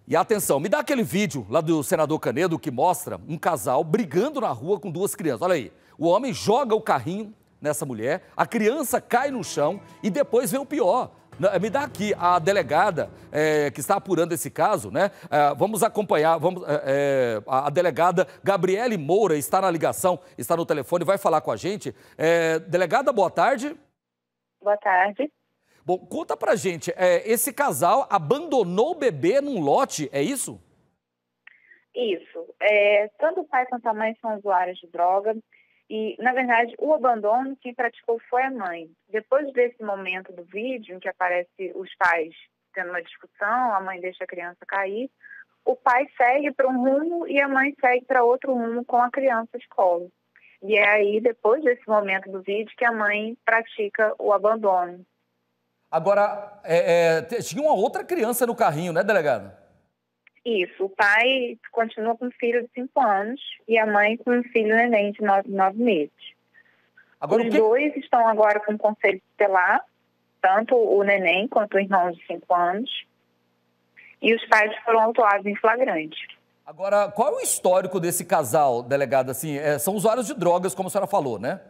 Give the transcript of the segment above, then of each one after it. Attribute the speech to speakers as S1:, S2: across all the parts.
S1: E atenção, me dá aquele vídeo lá do senador Canedo que mostra um casal brigando na rua com duas crianças. Olha aí, o homem joga o carrinho nessa mulher, a criança cai no chão e depois vem o pior. Me dá aqui a delegada que está apurando esse caso, né? Vamos acompanhar, a delegada Gabriele Moura está na ligação, está no telefone, vai falar com a gente. Delegada, boa tarde.
S2: Boa tarde.
S1: Bom, conta pra gente, esse casal abandonou o bebê num lote, é isso?
S2: Isso. Tanto o pai quanto a mãe são usuários de droga e, na verdade, o abandono quem praticou foi a mãe. Depois desse momento do vídeo, em que aparece os pais tendo uma discussão, a mãe deixa a criança cair, o pai segue para um rumo e a mãe segue para outro rumo com a criança de colo. E é aí, depois desse momento do vídeo, que a mãe pratica o abandono.
S1: Agora, tinha uma outra criança no carrinho, né, delegada?
S2: Isso, o pai continua com um filho de 5 anos e a mãe com um filho neném de 9 meses.
S1: Agora,
S2: Os dois estão agora com conselho tutelar, tanto o neném quanto o irmão de 5 anos, e os pais foram autuados em flagrante.
S1: Agora, qual é o histórico desse casal, delegada? Assim, são usuários de drogas, como a senhora falou, né?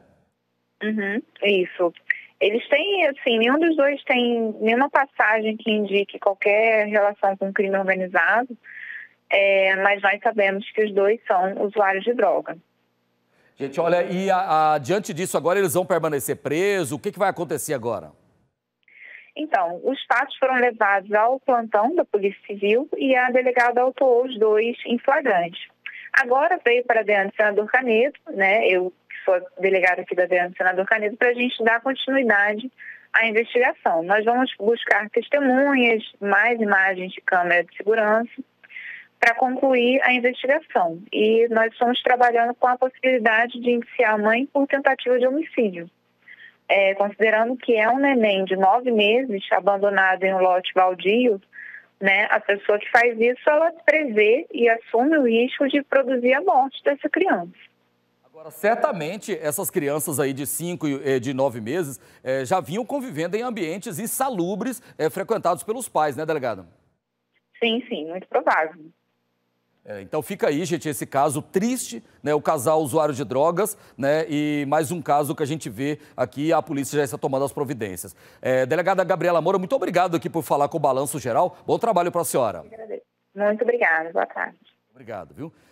S2: Isso. Eles têm, assim, nenhum dos dois tem nenhuma passagem que indique qualquer relação com crime organizado, mas nós sabemos que os dois são usuários de droga.
S1: Gente, olha, e diante disso agora eles vão permanecer presos? O que vai acontecer agora?
S2: Então, os fatos foram levados ao plantão da Polícia Civil e a delegada autuou os dois em flagrante. Agora veio para dentro do senador Canedo, né? Eu sou delegada aqui da DEAN do senador Canedo, para a gente dar continuidade à investigação. Nós vamos buscar testemunhas, mais imagens de câmera de segurança, para concluir a investigação. E nós estamos trabalhando com a possibilidade de indiciar a mãe por tentativa de homicídio. Considerando que é um neném de 9 meses abandonado em um lote baldio, né, a pessoa que faz isso, ela prevê e assume o risco de produzir a morte dessa criança.
S1: Agora, certamente, essas crianças aí de 5 e de 9 meses já vinham convivendo em ambientes insalubres frequentados pelos pais, né, delegada?
S2: Sim, muito provável.
S1: Então fica aí, gente, esse caso triste, né, o casal usuário de drogas, né, e mais um caso que a gente vê aqui, a polícia já está tomando as providências. Delegada Gabriela Moura, muito obrigado aqui por falar com o Balanço Geral. Bom trabalho para a senhora.
S2: Muito obrigada, boa tarde.
S1: Obrigado, viu?